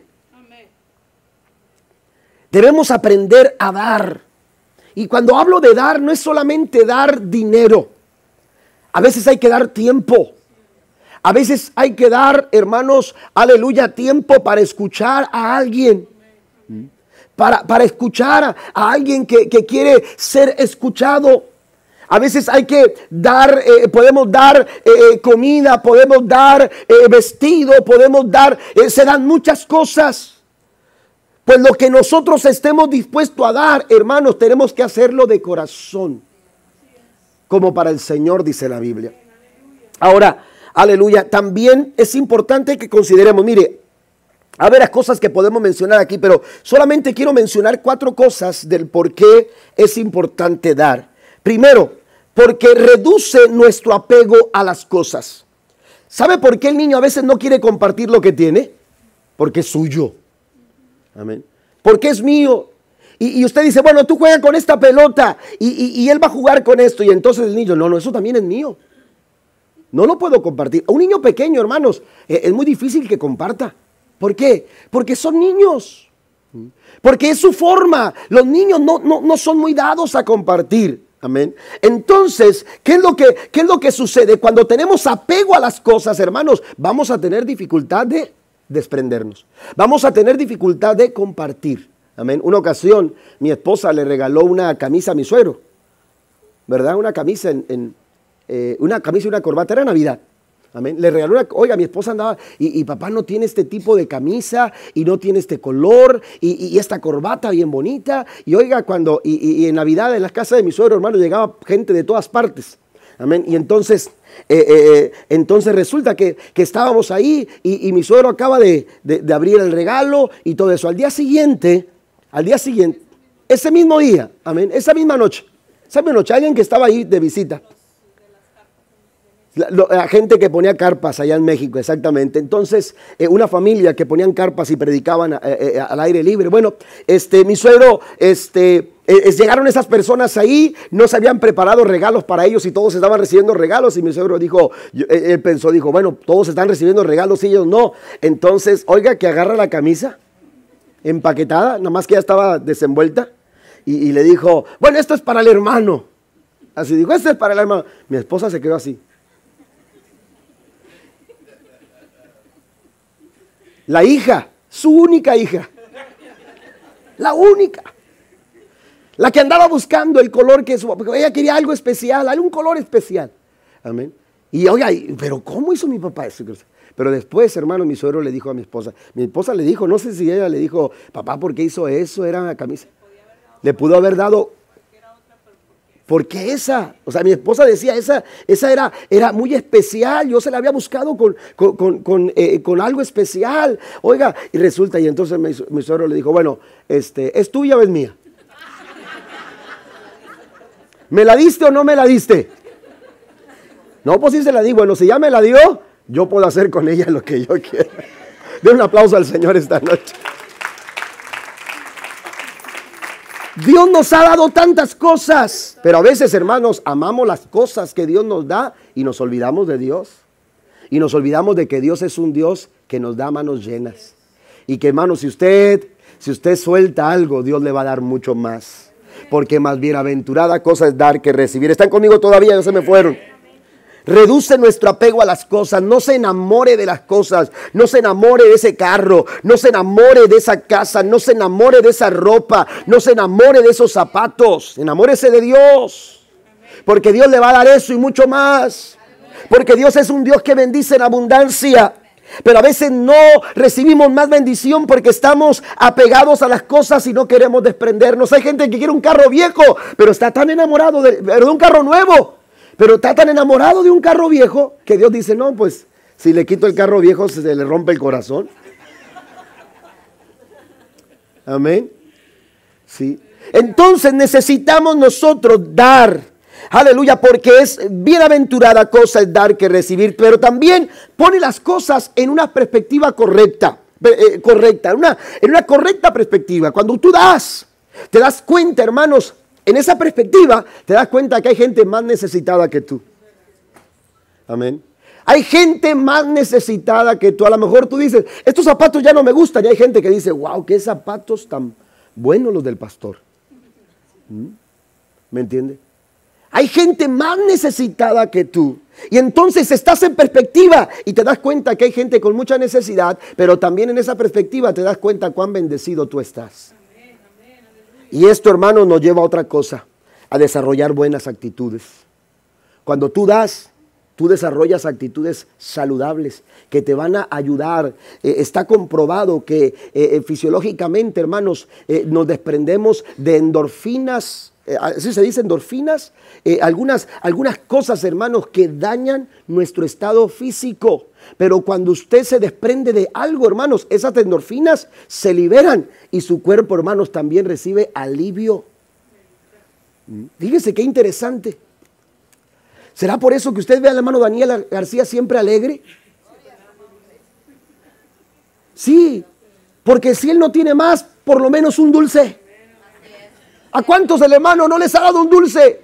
Debemos aprender a dar. Y cuando hablo de dar, no es solamente dar dinero. A veces hay que dar tiempo. A veces hay que dar, hermanos, aleluya, tiempo para escuchar a alguien. Para escuchar a alguien que quiere ser escuchado. A veces hay que dar, podemos dar comida, podemos dar vestido, podemos dar, se dan muchas cosas. Pues lo que nosotros estemos dispuestos a dar, hermanos, tenemos que hacerlo de corazón. Como para el Señor, dice la Biblia. Ahora, aleluya, también es importante que consideremos, mire, a ver, las cosas que podemos mencionar aquí, pero solamente quiero mencionar 4 cosas del por qué es importante dar. Primero, porque reduce nuestro apego a las cosas. ¿Sabe por qué el niño a veces no quiere compartir lo que tiene? Porque es suyo. Amén. Porque es mío. Y usted dice, bueno, tú juegas con esta pelota y él va a jugar con esto. Y entonces el niño, no, eso también es mío. No lo puedo compartir. A un niño pequeño, hermanos, es muy difícil que comparta. ¿Por qué? Porque son niños. Porque es su forma. Los niños no son muy dados a compartir. Amén. Entonces, ¿qué es lo que sucede? Cuando tenemos apego a las cosas, hermanos, vamos a tener dificultad de desprendernos. Vamos a tener dificultad de compartir. Amén. Una ocasión, mi esposa le regaló una camisa a mi suegro. ¿Verdad? Una camisa una camisa y una corbata. Era Navidad. Amén. Le regaló oiga, mi esposa andaba y papá no tiene este tipo de camisa y no tiene este color y esta corbata bien bonita. Y oiga, cuando en Navidad en las casas de mi suegro, hermano, llegaba gente de todas partes. Amén. Y entonces resulta que estábamos ahí y mi suegro acaba de abrir el regalo y todo eso. Al día siguiente, ese mismo día, amén, esa misma noche, alguien que estaba ahí de visita. La gente que ponía carpas allá en México, exactamente. Entonces, una familia que ponían carpas y predicaban al aire libre. Bueno, mi suegro, llegaron esas personas ahí, no se habían preparado regalos para ellos y todos estaban recibiendo regalos. Y mi suegro dijo, él pensó, bueno, todos están recibiendo regalos y ellos no. Entonces, oiga, que agarra la camisa empaquetada, nada más que ya estaba desenvuelta. Y le dijo, bueno, esto es para el hermano. Así dijo, esto es para el hermano. Mi esposa se quedó así. La hija, su única hija, la única, la que andaba buscando el color que porque ella quería algo especial, algún color especial. Amén. Y oiga, pero ¿cómo hizo mi papá eso? Pero después, hermano, mi suegro le dijo a mi esposa le dijo, no sé si ella le dijo, papá, ¿por qué hizo eso? Era una camisa. Le pudo haber dado. ¿Por qué esa? O sea, mi esposa decía, esa era muy especial. Yo se la había buscado con algo especial. Oiga, y resulta, y entonces mi suegro le dijo, bueno, ¿es tuya o es mía? ¿Me la diste o no me la diste? No, pues sí se la di. Bueno, si ya me la dio, yo puedo hacer con ella lo que yo quiera. Den un aplauso al Señor esta noche. Dios nos ha dado tantas cosas, pero a veces, hermanos, amamos las cosas que Dios nos da y nos olvidamos de Dios. Y nos olvidamos de que Dios es un Dios que nos da manos llenas. Y que, hermanos, si usted suelta algo, Dios le va a dar mucho más. Porque más bienaventurada cosa es dar que recibir. ¿Están conmigo todavía? Ya se me fueron. Reduce nuestro apego a las cosas. No se enamore de las cosas. No se enamore de ese carro. No se enamore de esa casa. No se enamore de esa ropa. No se enamore de esos zapatos. Enamórese de Dios. Porque Dios le va a dar eso y mucho más. Porque Dios es un Dios que bendice en abundancia. Pero a veces no recibimos más bendición porque estamos apegados a las cosas y no queremos desprendernos. Hay gente que quiere un carro viejo, pero está tan enamorado de un carro nuevo. Pero está tan enamorado de un carro viejo que Dios dice, no, pues si le quito el carro viejo se le rompe el corazón. Amén. Sí. Entonces necesitamos nosotros dar. Aleluya, porque es bienaventurada cosa es dar que recibir. Pero también pone las cosas en una perspectiva correcta. En una correcta perspectiva. Cuando tú das, te das cuenta, hermanos. En esa perspectiva te das cuenta que hay gente más necesitada que tú. Amén. Hay gente más necesitada que tú. A lo mejor tú dices, estos zapatos ya no me gustan. Y hay gente que dice, wow, qué zapatos tan buenos los del pastor. ¿Me entiendes? Hay gente más necesitada que tú. Y entonces estás en perspectiva y te das cuenta que hay gente con mucha necesidad. Pero también en esa perspectiva te das cuenta cuán bendecido tú estás. Y esto, hermanos, nos lleva a otra cosa, a desarrollar buenas actitudes. Cuando tú das, tú desarrollas actitudes saludables que te van a ayudar. Está comprobado que fisiológicamente, hermanos, nos desprendemos de endorfinas. ¿Así se dice, endorfinas? Algunas cosas, hermanos, que dañan nuestro estado físico. Pero cuando usted se desprende de algo, hermanos, esas endorfinas se liberan y su cuerpo, hermanos, también recibe alivio. Fíjese qué interesante. ¿Será por eso que usted ve al hermano Daniel García siempre alegre? Sí, porque si él no tiene más, por lo menos un dulce. ¿A cuántos el hermano no les ha dado un dulce?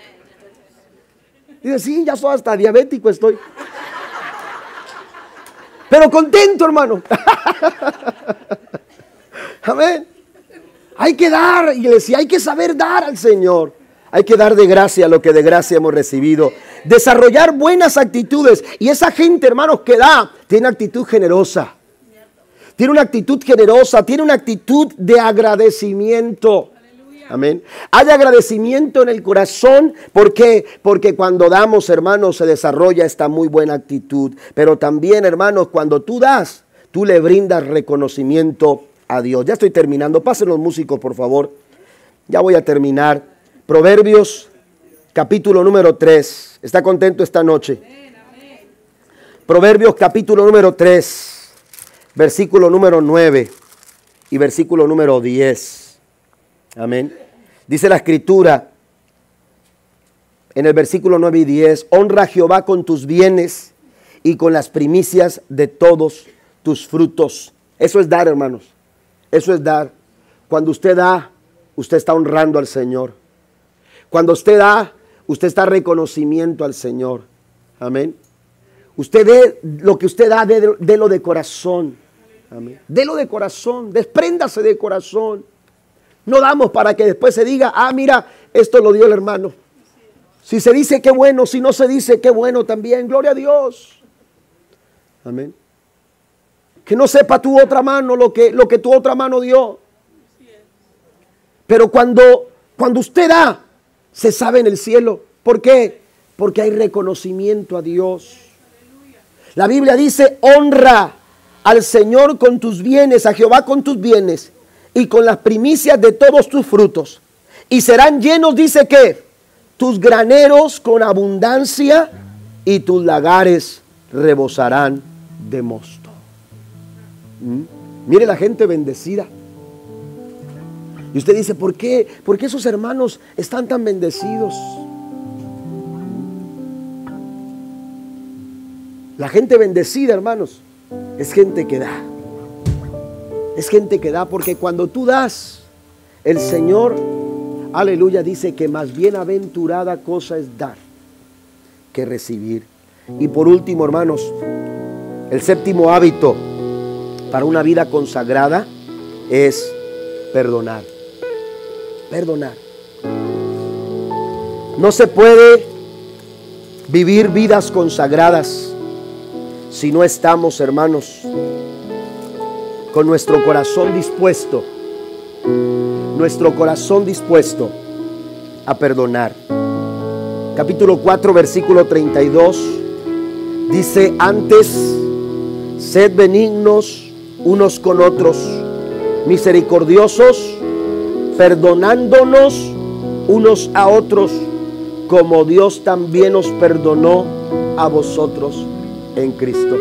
Dice, sí, ya soy hasta diabético estoy. Pero contento, hermano. Amén. Hay que dar, iglesia, hay que saber dar al Señor. Hay que dar de gracia lo que de gracia hemos recibido. Desarrollar buenas actitudes. Y esa gente, hermanos, que da, tiene actitud generosa. Tiene una actitud generosa, tiene una actitud de agradecimiento. Amén. Hay agradecimiento en el corazón. ¿Por qué? Porque cuando damos, hermanos, se desarrolla esta muy buena actitud. Pero también, hermanos, cuando tú das, tú le brindas reconocimiento a Dios. Ya estoy terminando. Pasen los músicos, por favor. Ya voy a terminar. Proverbios, capítulo número 3. ¿Está contento esta noche? Proverbios, capítulo número 3, versículo número 9 y versículo número 10. Amén. Dice la escritura en el versículo 9 y 10, honra a Jehová con tus bienes y con las primicias de todos tus frutos. Eso es dar, hermanos. Eso es dar. Cuando usted da, usted está honrando al Señor. Cuando usted da, usted está reconocimiento al Señor. Amén. Usted dé lo que usted da, délo de corazón. Amén. Délo de corazón, despréndase de corazón. No damos para que después se diga, ah, mira, esto lo dio el hermano. Si se dice, qué bueno. Si no se dice, qué bueno también. Gloria a Dios. Amén. Que no sepa tu otra mano lo que tu otra mano dio. Pero cuando usted da, se sabe en el cielo. ¿Por qué? Porque hay reconocimiento a Dios. La Biblia dice, honra al Señor con tus bienes, a Jehová con tus bienes y con las primicias de todos tus frutos. Y serán llenos, dice que, tus graneros con abundancia y tus lagares rebosarán de mosto. Mire la gente bendecida. Y usted dice, ¿por qué? ¿Por qué esos hermanos están tan bendecidos? La gente bendecida, hermanos, es gente que da. Es gente que da, porque cuando tú das, el Señor, aleluya, dice que más bienaventurada cosa es dar que recibir. Y por último, hermanos, el séptimo hábito para una vida consagrada es perdonar. Perdonar. No se puede vivir vidas consagradas si no estamos, hermanos, con nuestro corazón dispuesto a perdonar. Capítulo 4, versículo 32 dice: antes, sed benignos unos con otros, misericordiosos, perdonándonos unos a otros, como Dios también os perdonó a vosotros en Cristo.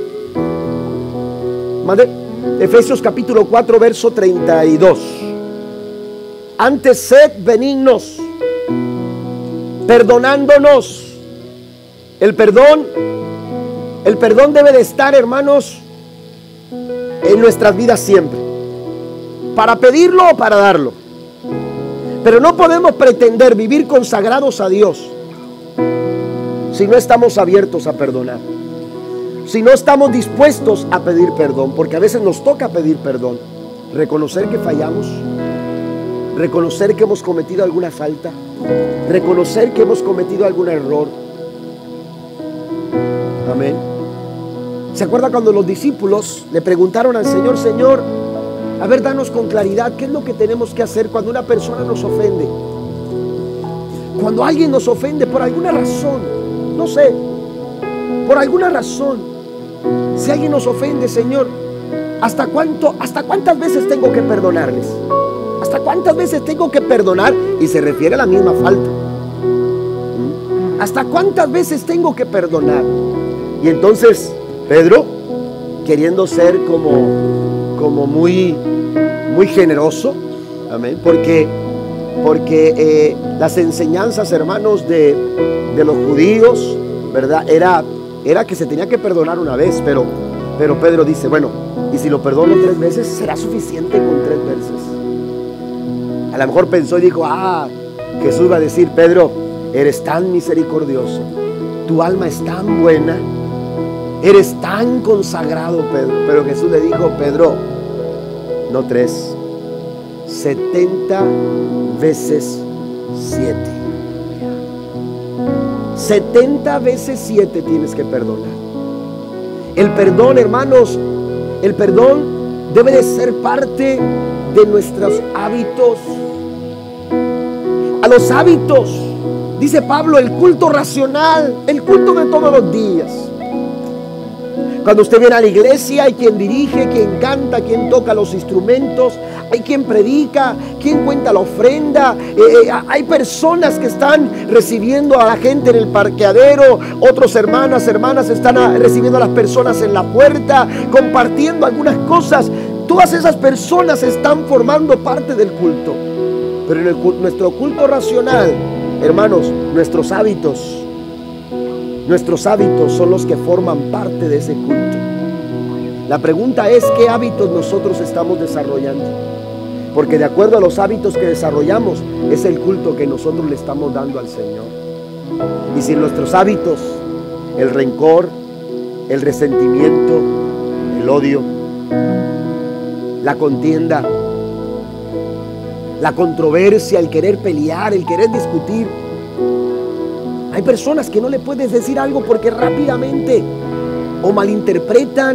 Efesios capítulo 4, verso 32. Antes, sed benignos, perdonándonos. El perdón debe de estar, hermanos, en nuestras vidas siempre, para pedirlo o para darlo. Pero no podemos pretender vivir consagrados a Dios si no estamos abiertos a perdonar, si no estamos dispuestos a pedir perdón, porque a veces nos toca pedir perdón, reconocer que fallamos, reconocer que hemos cometido alguna falta, reconocer que hemos cometido algún error. Amén. ¿Se acuerda cuando los discípulos le preguntaron al Señor: Señor, a ver, danos con claridad qué es lo que tenemos que hacer cuando una persona nos ofende? Cuando alguien nos ofende por alguna razón, no sé, por alguna razón. Si alguien nos ofende, Señor, ¿hasta cuántas veces tengo que perdonarles? ¿Hasta cuántas veces tengo que perdonar? Y se refiere a la misma falta. ¿Hasta cuántas veces tengo que perdonar? Y entonces Pedro, queriendo ser como muy generoso, amén, porque las enseñanzas, hermanos, de los judíos, ¿verdad? Era que se tenía que perdonar una vez, pero Pedro dice, bueno, y si lo perdono 3 veces, ¿será suficiente con 3 veces? A lo mejor pensó y dijo, Jesús va a decir: Pedro, eres tan misericordioso, tu alma es tan buena, eres tan consagrado, Pedro. Pero Jesús le dijo: Pedro, no 3, 70 veces 7. 70 veces 7 tienes que perdonar. El perdón, hermanos, el perdón debe de ser parte de nuestros hábitos. A los hábitos, dice Pablo, el culto racional, el culto de todos los días. Cuando usted viene a la iglesia, hay quien dirige, quien canta, quien toca los instrumentos, hay quien predica, quien cuenta la ofrenda, hay personas que están recibiendo a la gente en el parqueadero, otros hermanas están recibiendo a las personas en la puerta, compartiendo algunas cosas. Todas esas personas están formando parte del culto. Pero en nuestro culto racional, hermanos, nuestros hábitos son los que forman parte de ese culto. La pregunta es: ¿qué hábitos nosotros estamos desarrollando? Porque de acuerdo a los hábitos que desarrollamos, es el culto que nosotros le estamos dando al Señor. Y si en nuestros hábitos, el rencor, el resentimiento, el odio, la contienda, la controversia, el querer pelear, el querer discutir. Hay personas que no le puedes decir algo porque rápidamente o malinterpretan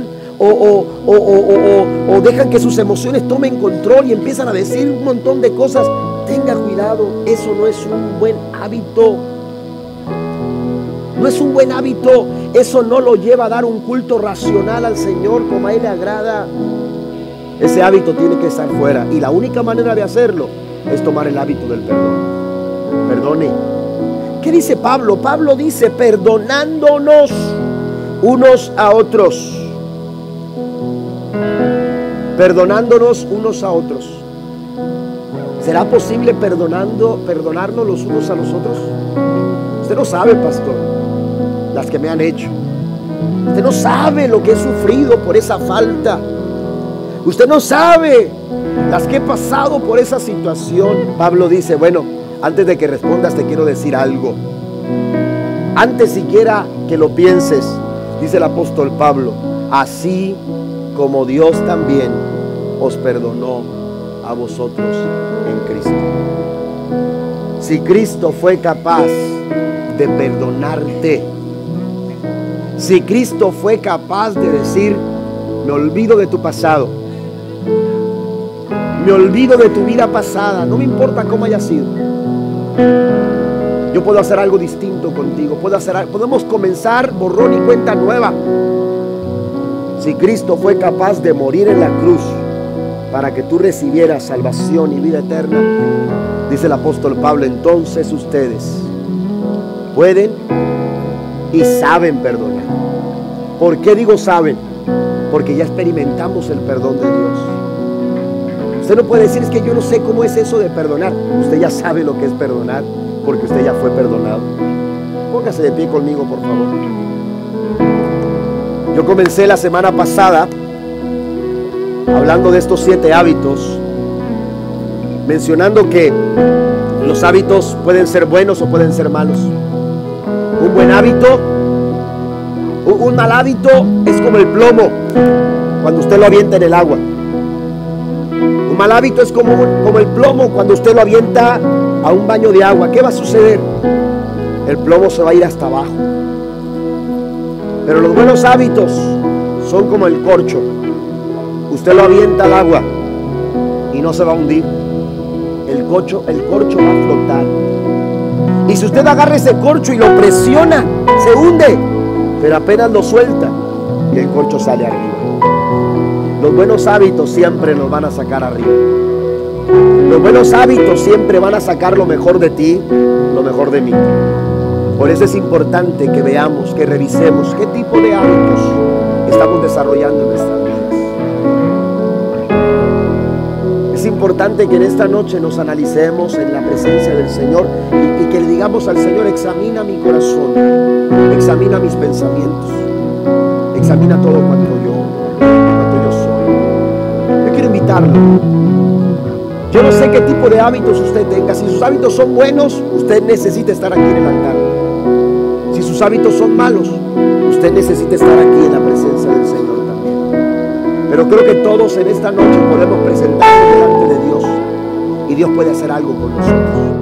o dejan que sus emociones tomen control y empiezan a decir un montón de cosas. Tenga cuidado, eso no es un buen hábito. No es un buen hábito. Eso no lo lleva a dar un culto racional al Señor como a Él le agrada. Ese hábito tiene que estar fuera, y la única manera de hacerlo es tomar el hábito del perdón. Perdone. ¿Qué dice Pablo? Pablo dice: perdonándonos unos a otros. Perdonándonos unos a otros. ¿Será posible perdonarnos los unos a los otros? Usted no sabe, pastor, las que me han hecho. Usted no sabe lo que he sufrido por esa falta. Usted no sabe las que he pasado por esa situación. Pablo dice, bueno, antes de que respondas te quiero decir algo. Antes siquiera que lo pienses, dice el apóstol Pablo, así como Dios también os perdonó a vosotros en Cristo. Si Cristo fue capaz de perdonarte, si Cristo fue capaz de decir, me olvido de tu pasado, me olvido de tu vida pasada, no me importa cómo haya sido, yo puedo hacer algo distinto contigo, podemos comenzar borrón y cuenta nueva. Si Cristo fue capaz de morir en la cruz para que tú recibieras salvación y vida eterna, dice el apóstol Pablo, entonces ustedes pueden y saben perdonar. ¿Por qué digo saben? Porque ya experimentamos el perdón de Dios. Usted no puede decir, es que yo no sé cómo es eso de perdonar. Usted ya sabe lo que es perdonar, porque usted ya fue perdonado. Póngase de pie conmigo, por favor. Yo comencé la semana pasada hablando de estos 7 hábitos, mencionando que los hábitos pueden ser buenos o pueden ser malos. Un buen hábito, un mal hábito es como el plomo cuando usted lo avienta en el agua. Un mal hábito es como el plomo cuando usted lo avienta a un baño de agua. ¿Qué va a suceder? El plomo se va a ir hasta abajo. Pero los buenos hábitos son como el corcho. Usted lo avienta al agua y no se va a hundir. El corcho va a flotar. Y si usted agarra ese corcho y lo presiona, se hunde. Pero apenas lo suelta y el corcho sale arriba. Los buenos hábitos siempre nos van a sacar arriba. Los buenos hábitos siempre van a sacar lo mejor de ti, lo mejor de mí. Por eso es importante que veamos, que revisemos qué tipo de hábitos estamos desarrollando en nuestras vidas. Es importante que en esta noche nos analicemos en la presencia del Señor y que le digamos al Señor, examina mi corazón, examina mis pensamientos, examina todo cuanto yo soy. Yo quiero invitarlo. Yo no sé qué tipo de hábitos usted tenga. Si sus hábitos son buenos, usted necesita estar aquí en el altar. Si sus hábitos son malos, usted necesita estar aquí en la presencia del Señor también. Pero creo que todos en esta noche podemos presentarnos delante de Dios y Dios puede hacer algo con nosotros.